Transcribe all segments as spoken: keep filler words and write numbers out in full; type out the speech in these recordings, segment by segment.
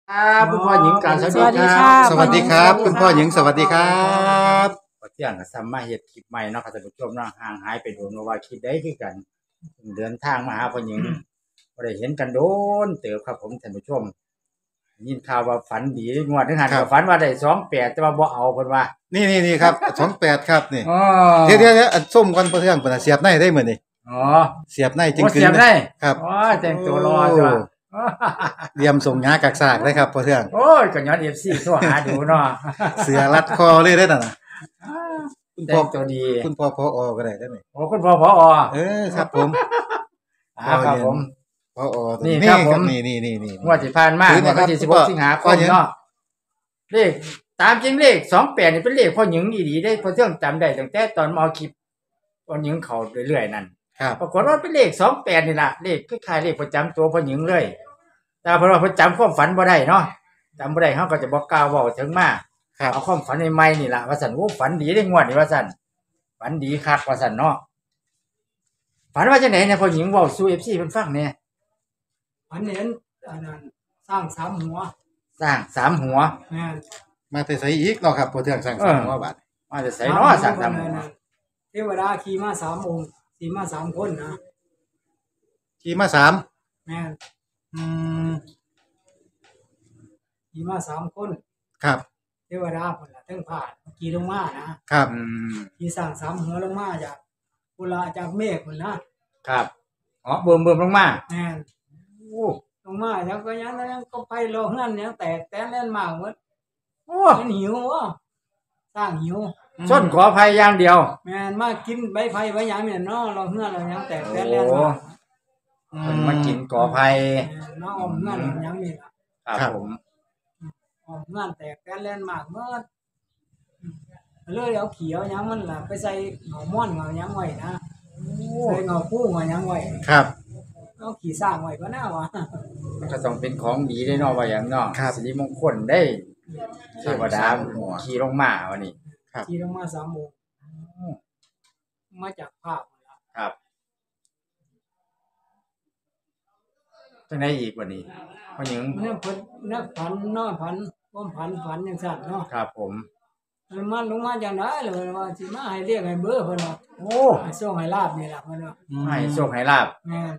ครับคุณพ่อหญิงกล่าวสวัสสวัสดีดีคค่ะรับสวัสดีครับคุณพ่อหญิงสวัสดีครับพอเที่ยงกับซัมมาเฮ็ดคลิปใหม่เนาะครับท่านผู้ชมเนาะห่างหายไปโดนว่าคลิปได้คือกันเดินทางมาหาพ่อหญิงบ่ได้เห็นกันโดนเติบครับผมท่านผู้ชมยินข่าวว่าฝันดีงวดนึงหันก็ฝันว่าได้สองแปดแต่ว่าบ่เอาเพิ่นว่านี่นี่นี่ครับสองแปดครับนี่อ๋อเดี๋ยวเดี๋ยวเดี๋ยวอันส้มกันเพื่อนเปิดเสียบในได้เหมือนนี่อ๋อเสียบในจริงโอ้คือเสียบได้ครับอ๋อแต่งตัวรอจ้ะเตรียมส่งยากักซากได้ครับเพื่อนโอ้ยก็ย้อน เอฟ ซี โทรหาดูเนาะเสือรัดคอเลยได้น่ะนะคุณแต่พ่องตัวดีคุณพ่อพออก็ได้ได้ไหมโอ้คุณพ่อผอเออครับผมอ่าครับผมพออนี่ครับผมนี่นี่นี่นี่งวดที่ผ่านมาถือนะงวดวันที่ครับสิบหกสิงหาคพ่อมหญิงเนาะเลขตามจริงเลขสองแปดนี่เป็นเลขพ่อหญิงดีๆได้พอเที่ยงจำได้ตั้งแต่ตอนมาเอาคลิปพ่อหญิงเขาเรื่อยๆนั่นครับปรากฏว่าเป็นเลขสองแปดนี่ล่ะเลขคล้ายๆเลขประจำตัวพ่อหญิงเลย แต่เพราะว่าเพิ่นจำความฝันบ่ได้เนาะจำบ่ได้เฮาก็จะบ่กล้าเว้าถึงมาครับเอาความฝันใหม่ๆนี่ล่ะว่าซั่นโอ้ฝันดีได้งวดนี่ว่าซั่นฝันดีคักว่าซั่นเนาะฝันว่าจังได๋เนี่ยพ่อหญิงเว้าสู่ เอฟ ซี เพิ่นฟังแหน่ฝันเห็นอันนั้นสร้างสามหัวสร้างสามหัวแม่นมาแต่ใส่อีกเนาะครับเพื่อนสั่งเอสาอมว่าบาทมาจะใส่เนาะสร้างสามหัวเทวดาขี่มาสามองค์ขี่มาสามคนนะขี่มาสามแม่นอืมขี่มาสามคนครับเทวดาคนละเทั้งผ่านขี่ลงมานะครับอืมขี่สร้างสามหัวลงมาจากกุลาจากเมฆคนนะครับอ๋อเบิ่มเบิ่มลงมาแม่นโอ้ลงมาแล้วก็ยังยังก็ไปรอเฮือนยังแตกแตนเล่นมากหมดโอ้มันหิววะสร้างหิวชนขออภัยอย่างเดียวแม่นมากินใบไผ่ใบหยังเนี่ยเนาะเราเฮือนเรายังแตกแตนเล่นมากเพิ่นมากินกอไผ่แม่นมาออมเฮือนเรายังนี่ล่ะครับผมออกงานแตกแตนแล่นมากเมื่อเลยเอาเขียวหยังมันล่ะไปใส่เหงาม่อนเหงาหยังไว้นะใส่เหงาปูเหงาหยังไว้ครับเอาขี่สร้างไว้ก็น่าวะมันก็ต้องเป็นของดีได้เนาะว่าอย่างเนาะครับสิริมงคลได้เทวดาสามหัวขี่ลงมาวันนี้ครับขี่ลงมาสามโมงมาจากภาคนั่นล่ะครับจังไดอีกวันนี้พ่อหญิงเนี่ยเพิ่นนักพันนอนพันก้มพันพันจังซั่นเนาะครับผมมันมาลงมาจังได๋ล่ะเพิ่นว่าสิมาให้เรียกให้เบอร์เพิ่นว่าโอ้ให้ส่งให้ลาบนี่ล่ะเพิ่นว่าให้โชคให้ลาบแม่น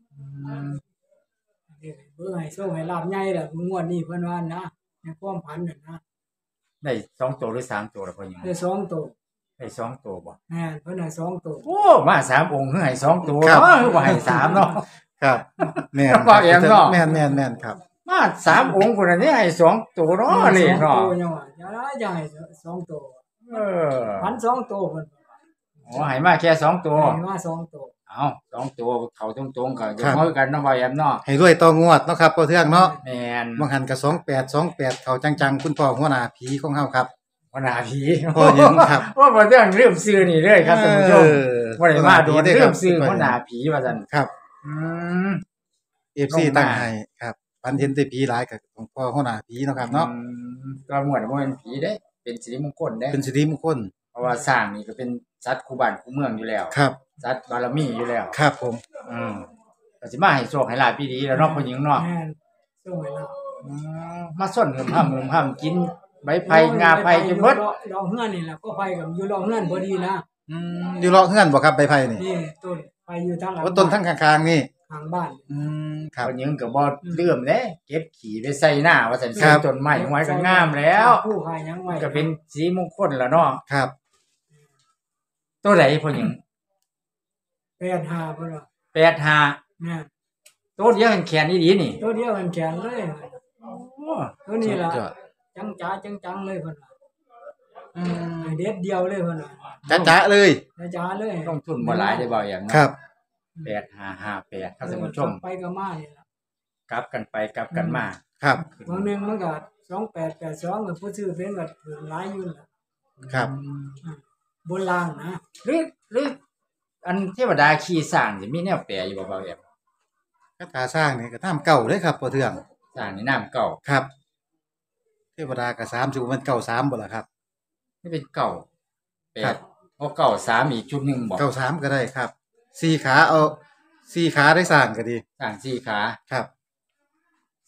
เรียกให้เบอร์ให้ส่งให้ลาบใหญ่ล่ะงวดนี้เพิ่นว่านะในความพันนั่นนะได้สองตัวหรือสามตัวล่ะพ่อหญิงได้สองตัวได้สองตัวบ่แม่นเพิ่นให้สองตัวโอ้มาสามองค์คือให้สองตัวครับเนาะคือว่าให้สามเนาะครับแม่นแล้วก็เองเนาะแม่นแม่นแม่นครับมาสามองค์คนอันนี้ให้สองตัวเนาะเลยสองเนาะตัวยังว่าจะได้จะให้สองตัวเออพันสองตัวเพิ่นอ๋อให้มาแค่สองตัวให้มาสองตัวเอาสองตัวเขาตรงๆก็จะครับเฮากันเนาะบ่าแอมเนาะให้รวยต่องวดเนาะครับเพื่อนเนาะแม่นบางหันกับสองแปดสองแปดเขาจังๆคุณพ่อหัวหน้าผีของเฮาครับหัวหน้าผีพ่อหญิงครับว่าบ่เรื่องเรื่องชื่อนี่เลยครับท่านผู้ชมเออบ่ได้มาโดนได้คเรื่รัอบ งชื่อหัวหน้าผีว่าซั่นครับอืมเอฟซีลงมาตั้งให้ครับพันเห็นแต่ผีหลายกับของพ่อหัวหน้าผีเนาะครับเนาะอืมก็ม่วนบ่เป็นผีเด้ เป็นสิริมงคลเด้เป็นสิริมงคลเพราะว่าสร้างนี่ก็เป็นสัตว์คู่บ้านคู่เมืองอยู่แล้วครับสัตว์บารมีอยู่แล้วครับผมอืมก็สิมาให้โชคให้ลาภพี่ดีแล้วเนาะผู้หญิงเนาะแม่นส่งให้เราอืมมาส้นเงิมห้ามเงิมห้ามกินใบไผ่งาไผ่จนหมดรอเฮือนนี่ล่ะก็ไปกับอยู่รอเฮือนพอดีนะอืมอยู่เลาะเฮือนบ่ครับใบไผ่นี่นี่ต้นไปอยู่ทางหลังว่าต้นทั้งข้างๆนี่ข้างบ้านอืมครับผู้หญิงก็บ่เลื่อมเด้เก็บขี้ไปใส่หน้าว่าซั่นครับต้นไม้ไว้ก็งามแล้วผู้ขายหยังไว้ก็เป็นสีมงคลแล้วเนาะครับตัวใดผู้หญิงแปดห้าเพิ่นว่าแปดห้าแม่นตัวเดียวกันแขนอีหลีนี่ตัวเดียวกันแขนเลยโอ้ตัวนี้ล่ะสุดยอดจังจ๋าจังจังเลยเพิ่นว่าอืมให้เด็ดเดียวเลยเพิ่นว่าจ๊ะๆเลยจ๋าๆเลยต้องทุนบ่หลายได้บ่อย่างคเนาะรับแปดห้าห้าแปดครับท่านผู้ชมไปก็มานี่ล่ะกลับกันไปกลับกันมาครับบางหนึงมันก็สองแปดแปดสองก็ผู้ซื้อเป็นก็ถึงหลายอยู่ล่ะครับบนล่างนะหรือหรืออันเทวดาขี่สร้างสิมีแนวแปลอยู่บ่เบาแอมคาถาสร้างนี่ก็ตามเก่าเลยครับพ่อเทืองสร้างนี่น้ำเก่าครับ เทวดาก็สามสิบมันเก่าสามบ่ล่ะครับนี่เป็นเก่าแปครัดบโอ้เก่าสามอีกชุดหนึงบ่เก่าสามก็ได้ครับสี่ขาเอาสี่ขาได้สร้างก็ดีสร้างสี่ขาครับ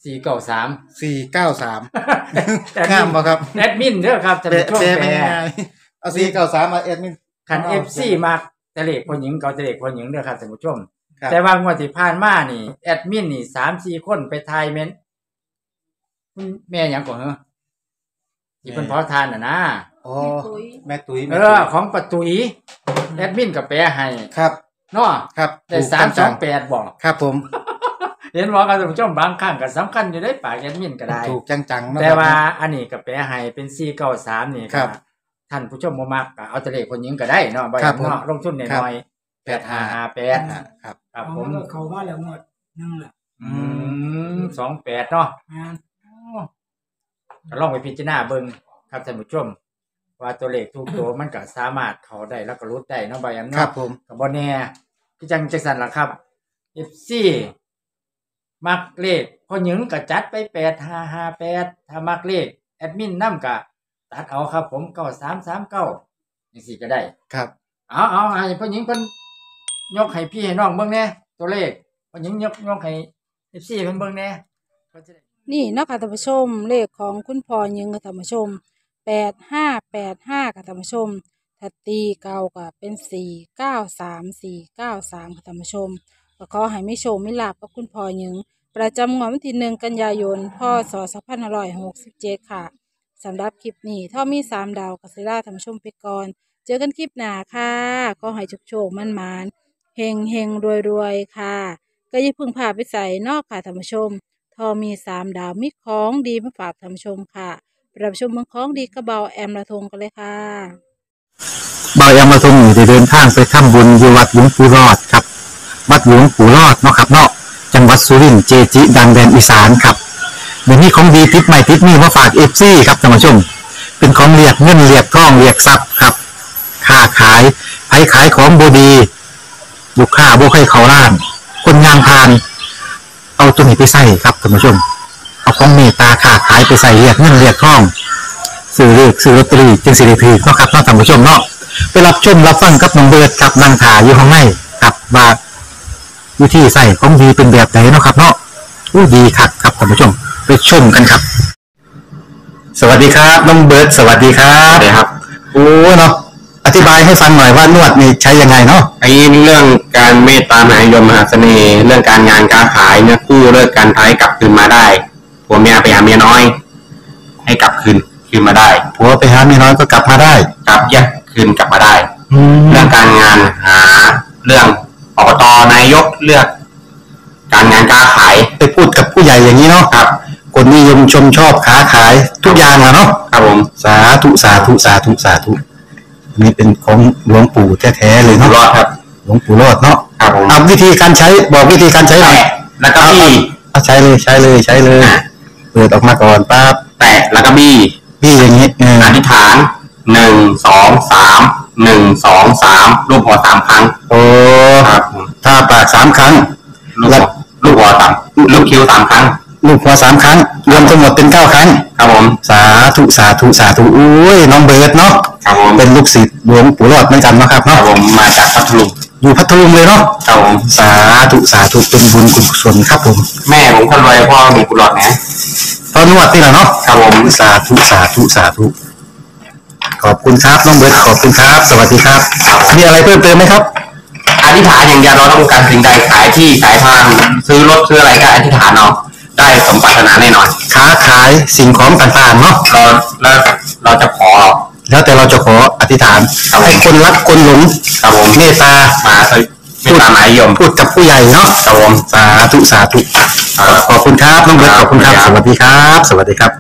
สี่เก้าสามสี่เก้าสาม งามบ่ครับแอดมินเด้อครับท่านแปลผู้ชมแปลแปเป็นลยังไงเอาสี่เก้าสามมาเอ็ดมินคัน เอฟ ซี มักแต่เลขผู้หญิงเขาจะเลขผู้หญิงเด้อครับท่านผู้ชมครับแต่ว่างวดที่ผ่านมานี่แอดมินนี่ สามสี่คนไปทายเม้นคุณแม่หยังก่อนเหรอที่เพิ่นพอทานน่ะนะอ๋อแม่ตุ้ยเอแม่ตุ้อย ของปะตุยแอดมินก็แปลให้ครับเนาะครับได้ถูกสามสจัอง งแปดบ่ครับผมเห็นบ่ครับท่านผู้ชมบางครั้งก็สำคัญอยู่ได้ปากแอดมินก็ได้ถูกจังๆเนะแต่ครับว่าอันนี้ก็แปลให้เป็นสี่เก้าสามนี่ครับท่านผู้ชมบ่มักก็เอาแต่เลขผู้หญิงก็ได้เนาะบ่ครัอยาบกผมเนาะลงทุนน้อยๆแปดห้าห้าแปดอ่าครับครับเอาผมมันก็เข้ามาแล้วงวดหนึงล่ะอืมสองแปดเนาะงานก็ลองไปพิจารณาเบิ่งครับท่านผู้ชม ว่าตัวเลขทุกตัว มันก็สามารถเข้าได้แล้วก็รุดได้เนาะบ่อยางครับเนาะผมก็บ่แน่คือจังจังซั่นล่ะครับ เอฟ ซี มักเลขพอหยังก็จัดไปแปดห้าห้าแปดถ้ามักเลขแอดมินนำก็ตัดเอาครับผมเก้าสามสามเก้าจังซี่ก็ได้ครับเอาเอาให้พ่อหญิงเพิ่นยกให้พี่ให้น้องเบิ่งแหน่ตัวเลขพ่อหญิงยกยกให้ เอฟ ซี เพิ่นเบิ่งแหน่เพิ่นจะได้นี่เนาะค่ะท่านผู้ชมเลขของคุณพ่อยิงค่ะท่านผู้ชมแปดห้าแปดห้าค่ะท่านผู้ชมถ้าตีเก่าก็เป็นสี่เก้าสามสี่เก้าสามค่ะท่านผู้ชมก็ขอให้ไม่โชคไม่ลาบกับคุณพ่อยิงประจำงวดวันที่หนึ่งกันยายนพศสองพันห้าร้อยหกสิบเจ็ดค่ะสำหรับคลิปนี้ถ้ามีสามดาวกัสล่าท่านผู้ชมไปก่อนเจอกันคลิปหน้าค่ะก็ให้โชคๆมั่นมานเฮงเฮงรวยรวยๆค่ะก็อย่าเพึ่งพาไปใส่นอกค่ะท่านผู้ชม ทอมีสามดาวมีของดีมาฝากท่านผู้ชมค่ะไปรับชมเมืองของดีกระเบาแอมละทงกันเลยค่ะบายามาทรงอยู่ได้เดินทางไปทำบุญที่วัดหลวงปู่รอดครับ วัดหลวงปู่รอดเนาะครับเนาะจังหวัดสุรินทร์เจจิ ดังแดนอีสานครับเดี๋ยวนี้ของดีติดใหม่ติดนี่มาฝากเอฟซีครับท่านผู้ชม เป็นของเรียกเงินเรียกทองเรียกทรัพย์ครับค้าขายไผขายของบดีลูกค้าบ่ให้เขาล้าน คนงานพาน เอาตัวนี้ไปใส่ครับท่านผู้ชม เอาของเมตตาค้าขายไปใส่เรียกเงินเรียกทองซื้อเลขซื้อลอตเตอรี่จึงสิริพีเนาะครับเนาะท่านผู้ชมเนาะไปรับชมรับฟังกับน้องเบิร์ดกับนางถาอยู่ข้างในกับว่าวิธีใส่ของดีเป็นแบบไหนเนาะครับเนาะอู้ดีคักครับท่านผู้ชมไปชมกันครับ สวัสดีครับน้องเบิร์ดสวัสดีครับสวัสดีครับโอ้เนาะอธิบายให้ฟังหน่อยว่านวดนี่ใช้ยังไงเนาะไอ้เรื่องการเมตตามหานิยมมหาเสน่ห์เรื่องการงานการขายเนี่ยกู้เลิกการท้ายกลับคืนมาได้ผัวเมียไปหาเมียน้อย ให้กลับคืนคืนมาได้ผัวไปหาเมียน้อยก็กลับมาได้กลับแยกคืนกลับมาได้แล้เรื่วองการงานหาเรื่องอบตนายกเลือก การงานการขายไปพูดกับผู้ใหญ่อย่างนี้เนาะครับคนนิยมชมชอบค้าขายทุกอย่างอะเนาะครับผมสาธุสาธุสาธุสาธุนี่เป็นของหลวงปู่แท้ๆเลยอยู่เนาะรอดครับหลวงปู่รอดเนาะครับผมเอาวิธีการใช้บอกวิธีการใช้หน่อยแตะแล้วก็บี้เอาใช้เลยใช้เลยใช้เลยเปิดออกมาก่อนปั๊บแตะแล้วก็บี้พี่อย่างนี้เอออธิษฐานหนึ่งสองสามหนึ่งสองสามรูปหัวสามครั้งโอ้ครับผมถ้าปากสามครั้งลูกหัวลูกหัวสามลูกคิ้วสามครั้งลูกหัวสามครั้ง รวมทั้งหมดเป็นเก้าครั้งครับผมสาธุสาธุสาธุอุ้ยน้องเบิร์ดเนาะครับผมเป็นลูกศิษย์หลวงปู่รอดเหมือนกันเนาะครับครับเนาะผมมาจากพัทลุงอยู่พัทลุงเลยเนาะครับผมสาธุสาธุเป็นบุญกุศลครับผมแม่ผมคนรวยพ่อมีกุหลาบนะตอนนวดนี่แหละเนาะครับผมสาธุสาธุสาธุขอบคุณครับน้องเบิร์ดขอบคุณครับ สวัสดีครับมีอะไรเพิ่มเติมไหมครับอธิษฐานอย่างเดียวเราต้องการสิ่งใดขายที่ขายทางซื้อรถซื้ออะไรก็อธิษฐานเอาได้สมปรารถนาแน่นอนค้าขายสิ่งของต่างๆเนาะเราแล้วเราจะขอแล้วแต่เราจะขออธิษฐานครับผมให้คนรักคนหลงครับผมเมตตามาสวิไม่ตามหมายยมพูดกับผู้ใหญ่เนาะครับผมสาธุสาธุขอบคุณครับน้องเบิร์ตขอบคุณครับ สวัสดีครับ สวัสดีครับ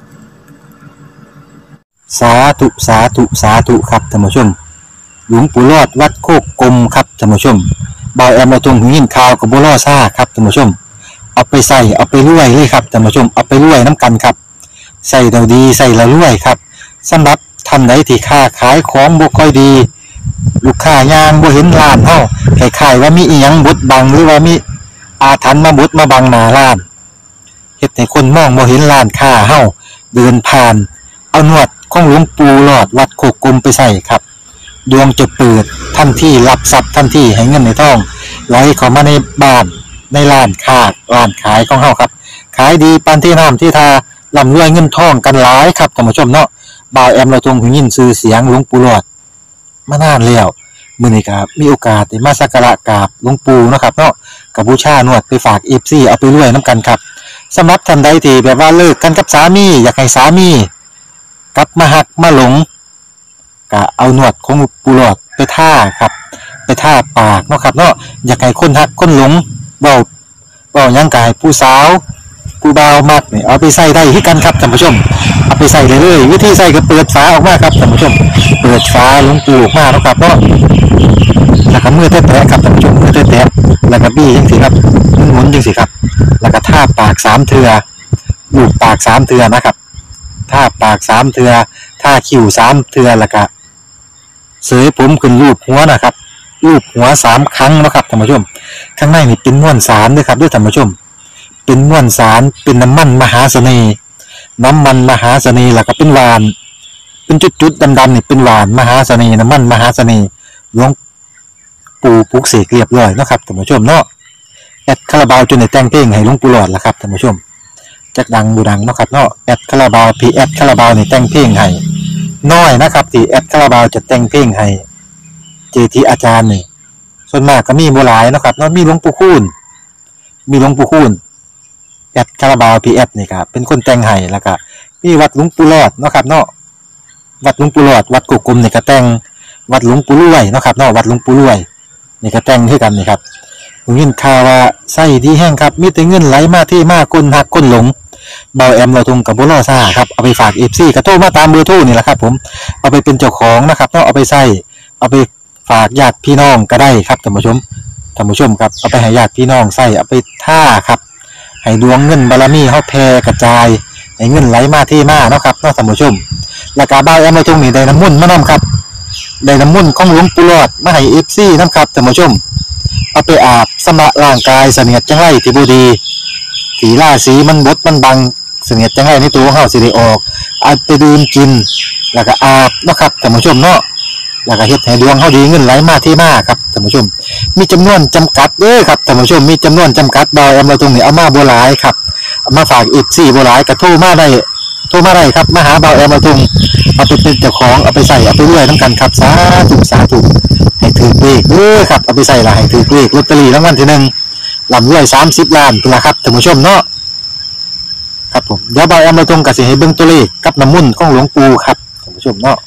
สาธุสาธุสาธุครับท่านผู้ชม หลวงปู่รอดวัดโคกกลมครับท่านผู้ชมบอยแอมมาตรงหูยินข่าวกับบัวล่อซ่าครับท่านผู้ชม เอาไปใส่เอาไปรวยเลยครับท่านผู้ชมเอาไปรวยน้ำกันครับใส่เราดีใส่เรารวยครับสำหรับท่านใดที่ค้าขายของบ่ค่อยดี ลูกค้ายางบ่เห็นร้านเฮาคล้ายๆว่ามีอีหยังบดบังหรือว่ามีอาถรรพ์มาบดมาบังหน้าร้านเฮ็ดให้คนมองบ่เห็นร้านค้าเฮาเดินผ่านเอานวดของหลวงปู่หลอดวัดโคกกลมไปใส่ครับดวงจะเปิดทันทีรับทรัพย์ทันทีให้เงินในท้องไหลเข้ามาในบ้านในร้านค้าร้านขายของเฮาครับขายดีปานที่น้ำที่ทาร่ำรวยเงินทองกันหลายครับท่านผู้ชมเนาะบ่าวแอมเราทรงหูยินชื่อเสียงหลวงปู่หลอดมานานแล้วมื้อนี้ก็มีโอกาสได้มาสักการะกราบหลวงปู่เนาะครับเนาะก็บูชานวดไปฝาก เอฟ ซี เอาไปรวยนํกันครับสำหรับท่านใดที่แบบว่าเลิกกันกับสามีอยากให้สามีกลับมาหักมาหลงก็เอาหนวดของหลวงปู่หลอดไปท่าครับไปท่าปากเนาะครับเนาะอยากให้คนหักคนหลงเว้าเว้าหยังกายผู้สาวผู้บ่าวมักนี่เอาไปใส่ได้คือกันครับท่านผู้ชมเอาไปใส่เลยเลยวิธีใส่ก็เปิดฝาออกมาครับท่านผู้ชมเปิดฝาหลวงปู่ออกมาเนาะครับเนาะแล้วก็มือแตะๆครับท่านผู้ชมมือแตะๆแล้วก็บี้จังซี่ครับหมุนๆจังซี่ครับแล้วก็ท่าปากสามเทื่อลูบปากสามเทื่อนะครับท่าปากสามเทื่อท่าคิ้วสามเทื่อแล้วก็เสยผมขึ้นรูปหัวนะครับรูปหัวสามครั้งนะครับท่านผู้ชมข้างในนี่เป็นม้วนสารด้วยครับด้วยท่านผู้ชมเป็นม้วนสารเป็นน้ำมันมหาเสน่ห์น้ำมันมหาเสน่ห์แล้วก็เป็นหวานเป็นจุดๆดำๆนี่เป็นหวานมหาเสน่ห์น้ำมันมหาเสน่ห์หลวงปู่ปลุกเสกเรียบร้อยนะครับท่านผู้ชมเนาะแอดคาราบาวจนได้แต่งเพลงให้หลวงปู่หลอดแล้วครับท่านผู้ชมจักดังบูดังเนาะครับเนาะแอดคาราบาวพีแอดคาราบาวนี่แต่งเพลงให้น้อยนะครับที่แอดคาราบาวจะแต่งเพลงให้เจทีอาจารย์นี่ส่วนมากก็มีบ่หลายเนาะครับเนาะมีหลวงปู่คูณมีหลวงปู่คูณแอดคาราบาวพีแอดนี่ครับเป็นคนแต่งให้แล้วก็มีวัดหลวงปู่หลอดเนาะครับเนาะวัดหลวงปู่หลอดวัดกุกกลมนี่ก็แต่งวัดหลวงปู่รวยเนาะครับเนาะวัดหลวงปู่รวยนี่ก็แต่งให้กันนี่ครับผมยินข่าวว่าไส้ดีแห้งครับมีแต่เงินไหลมาที่มากคนหักคนหลงเบาแอมเราทงกับบุรอซ่าครับเอาไปฝากเอฟซีกระโทรมาตามเบอร์โทรนี่แหละครับผมเอาไปเป็นเจ้าของนะครับเนาะเอาไปใส่เอาไปฝากญาติพี่น้องก็ได้ครับท่านผู้ชมท่านผู้ชมครับเอาไปให้ญาติพี่น้องใส่เอาไปท่าครับให้ดวงเงินบารมีเฮาแผ่กระจายให้เงินไหลมาที่มาเนาะครับเนาะท่านผู้ชมแล้วก็เบาแอมเราทงนี่ได้น้ำมุ่นต์มานํครับได้น้ำมุ่นต์ของหลวงปู่หลอดมาให้เอฟซีนํครับท่านผู้ชมเอาไปอาบสำระร่างกายเสนียดจังไรที่บ่ดีสีราสีมันบดมันบังเสนียดจังไรในตัวของเฮาสิได้ออกเอาไปดื่มกินแล้วก็อาบเนาะครับท่านผู้ชมเนาะแล้วก็เฮ็ดให้ดวงเฮาดีเงินไหลมาที่มาครับท่านผู้ชมมีจำนวนจำกัดเด้อครับท่านผู้ชมมีจำนวนจำกัดดอยเอามาตรงนี้เอามาบ่หลายครับเอามาฝาก เอฟ ซี บ่หลายก็โทรมาได้โทรมาได้ครับมาหาเบาแอมมาตรงเอาไปเป็นเจ้าของเอาไปใส่เอาไปรวยนำกันครับสาธุสาธุให้ถือเลขเด้อครับเอาไปใส่ละให้ถือเลขลอตเตอรี่รางวัลที่หนึ่งลำรวยสามสิบล้านพุ่นล่ะครับท่านผู้ชมเนาะครับผมเดี๋ยวเบาแอมมาตรงก็สิให้เบิ่งตัวเลขกับน้ำมนต์ของหลวงปู่ครับท่านผู้ชมเนาะ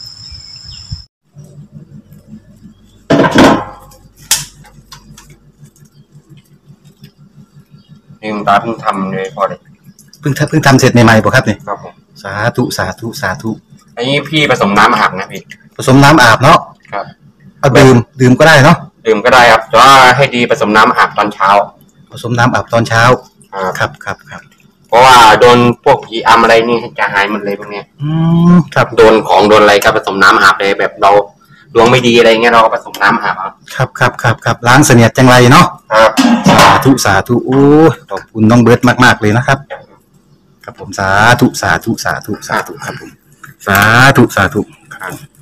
ลืมตาเพิ่งทำเลยพอเลยเพิ่งเพิ่งทำเสร็จใหม่ๆบ่ครับนี่ครับผมสาธุสาธุสาธุอันนี้พี่ผสมน้ำอาบนะพี่ผสมน้ำอาบเนาะครับเอาดื่มดื่มก็ได้เนาะดื่มก็ได้ครับแต่ว่าให้ดีผสมน้ำอาบตอนเช้าผสมน้ำอาบตอนเช้าครับครับครับเพราะว่าโดนพวกผีอำอะไรนี่จะหายหมดเลยพวกนี้อืมครับโดนของโดนอะไรก็ผสมน้ำอาบเลยแบบเราดวงไม่ดีอะไรเงี้ยเราก็ผสมน้ำอาบครับครับครับครับล้างเสนียดจังไรเนาะครับสาธุสาธุโอ้ขอบคุณน้องเบิร์ตมากๆเลยนะครับครับผมสาธุสาธุสาธุสาธุครับผมสาธุสาธุครับ